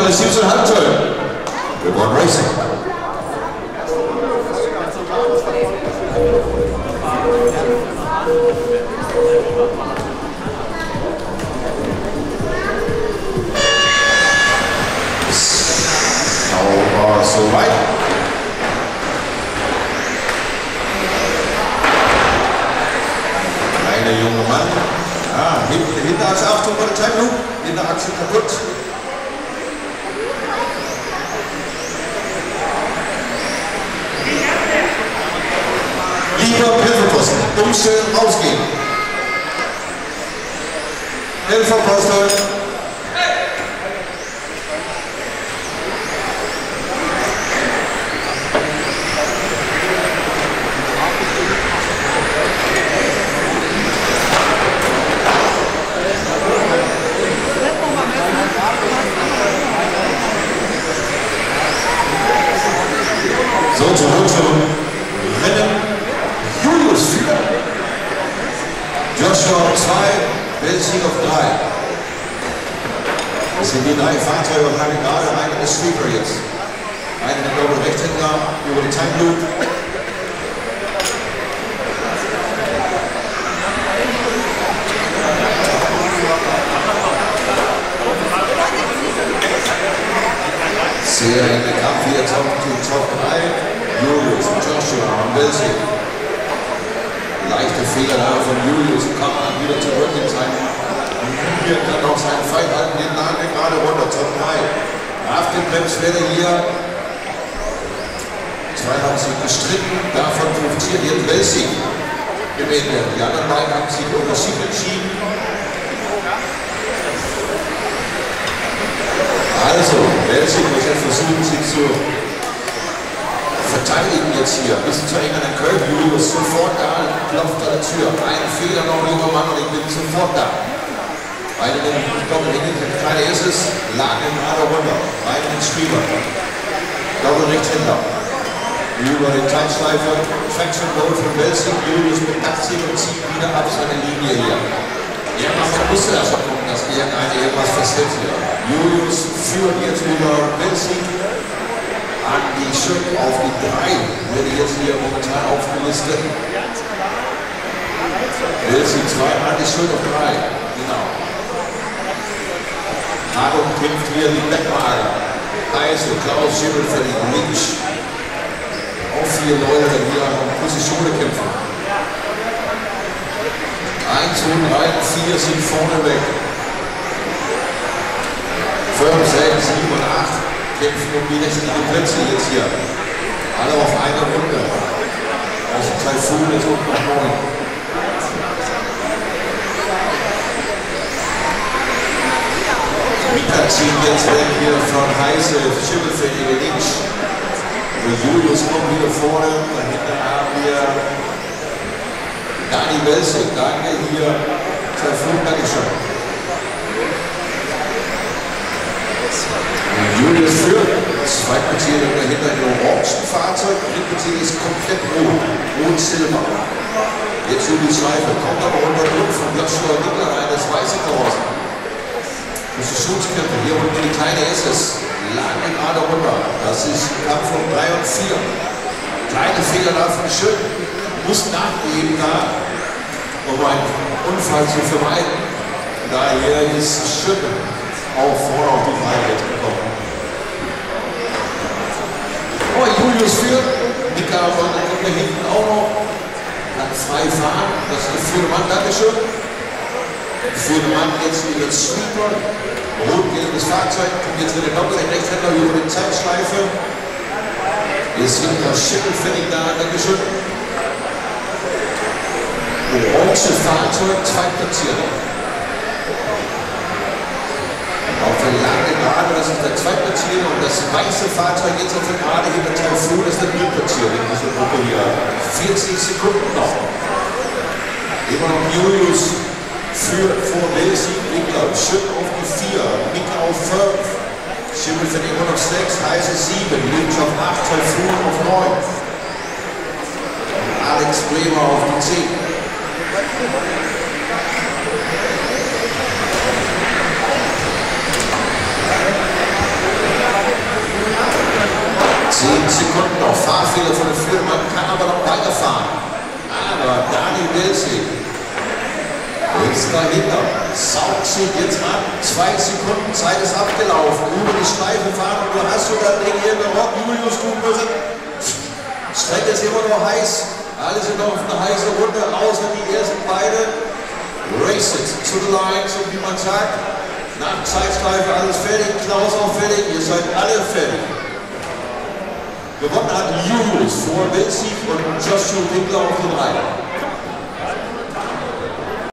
Nummer 17 Halbtöne. Reborn Racing. Sauber soweit. Kleiner junger Mann. Ah, Hinterachse, Achtung bei der Time Loop. Hinterachse kaputt. Lieber Hilfeposten, umstellen, rausgehen. Hilfeposten. So, zurück zum Rennen. Julius 4, Joshua 2, Weltsieg auf 3. Das sind die 3 Fahrzeuge und haben gerade einen Sweeper jetzt. Einen der Doppel Rechtshänder über die Time Loop. Sehr enge Kampf hier, Top 3. Julius und Joshua und Weltsieg. Leichte Fehler da von Julius, kam dann wieder zurück in seinen, hier kann auch seinen Feind halten, den Nagel gerade runter, Top 3. Auf dem Bremswelle hier, 2 haben sich gestritten, davon profitiert jetzt Welsieg im Ende. Die anderen beiden haben sich unterschiedlich entschieden. Also, Welsieg muss jetzt versuchen, sich zu verteidigen jetzt hier. Bisschen zu eng an der Curve. Julius sofort da, klopft an der Tür. Ein Fehler noch, junger Mann, und ich bin sofort da. Beide den Doppelhängen, der kleine ist es, lagen gerade runter. Beide den Streamer. Doppelrechtshänder. Über den Teilschleifer. Traction Roll von Welsieg. Julius mit 80 und zieht wieder ab seine Linie hier. Irgendwann musste das schon gucken, dass irgendwas passiert hier. Julius führt jetzt über Welsieg. Die Schön auf die 3 werde jetzt hier momentan aufgelistet. Welsieg 2, die Schön auf 3. Genau. Adam kämpft hier die Beckwagen. Also Klaus Schimmel für den Lynch. Auch 4 Leute, die hier um Position kämpfen. 1, 2, 3, 4 sind vorne weg. 5, 6, 7 und 8. Kämpfen um die restlichen Plätze jetzt hier. Alle auf einer Runde. Also Taifun ist unten noch 9. Mika zieht jetzt weg hier von Heise, Schimmelfeld, links. Und Julius kommt wieder vorne. Dahinter haben wir Dani Welsieg. Danke hier. Taifun, Dankeschön. Julius führt, Zweitplatzierung dahinter in orangen Fahrzeug, Drittplatzierung ist komplett rot, rot-silber. Jetzt Julius Schleife, kommt aber unter Druck von Joshua Nickler rein, das weiße Chaos. Positionskämpfe, hier unten die kleine SS, lange gerade runter. Das ist Kampf von 3 und 4. Kleine Fehler davon Schön, muss nachgeben da, um einen Unfall zu vermeiden. Daher ist Schön auch vorne auf die Freiheit gekommen. Oh, Julius führt, Mika kommt da hinten auch noch, kann frei fahren, das ist der führende Mann, Dankeschön. Der führende Mann jetzt über den Sweeper, rot-gelbes Fahrzeug, kommt jetzt mit dem Doppel-Rechtshänder über die Zeitschleife. Jetzt sind das Schimmelfällig da, Dankeschön. Orange Fahrzeug, Zweitplatzierung. Auf der lange Gerade, das ist der Zweitplatzierung, und das weiße Fahrzeug jetzt auf der Gerade hinter Taifun ist der Drittplatzierung in dieser Gruppe hier. 40 Sekunden noch. Immer noch Julius führt vor Welsieg, Nickler, Schön auf die 4, Mika auf 5, Schimmelfeld immer noch 6, Heise 7, Lynch auf 8, Taifun auf 9. Alex Bremer auf die 10. aber Dani Wilsig ist dahinter, saugt sich jetzt ab, 2 Sekunden, Zeit ist abgelaufen, über die Streife fahren und du hast das Ding hier gerockt, Julius, du bist, Strecke ist immer noch heiß, alle sind noch auf eine heiße Runde, außer die ersten beiden, race it to the line, so wie man sagt, nach Zeitstreife alles fertig, Klaus auch fertig, ihr seid alle fertig. Gewonnen hat Julius vor Wilsig und Joshua Winkler auf den 3.